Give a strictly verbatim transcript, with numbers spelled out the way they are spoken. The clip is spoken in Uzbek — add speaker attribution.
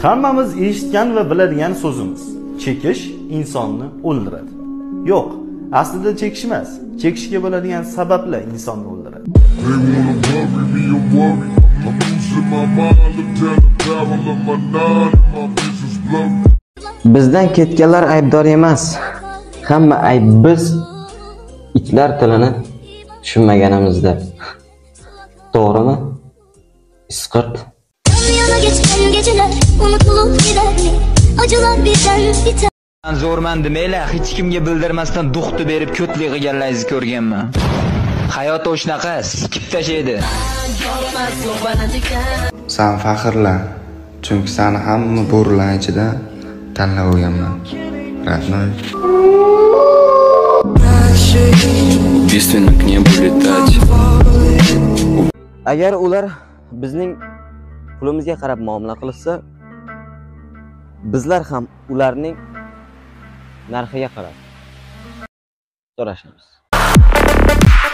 Speaker 1: Hammamiz eshitgan va biladigan so'zimiz. Chekish insonni o'ldiradi. Yo'q, aslida chekish emas. Chekishga bo'ladigan sabablar insonni o'ldiradi.
Speaker 2: Bizdan ketganlar aybdor emas. Hamma ayb biz itlar tilini tushunmaganimizda. To'g'rimi? Isqirt.
Speaker 3: Yana geçen geceler unutulup gider mi? Acılar bizden biter.
Speaker 4: Ben zo'rman demanglar, hech kimga bildirmasdan duxni berib ko'tlik qilganlaringizni ko'rganman. Hayot o'shnaqa, sikib tashlaydi.
Speaker 5: Sen faxrlan, chunki seni hamma bo'rilar ichida tanlab olganman. Rahmat.
Speaker 6: Убийственно к небу летать.
Speaker 2: Agar ular bizning pulimizga qarab muomala qilsa, bizlar ham ularning narxiga qarab so'rashamiz.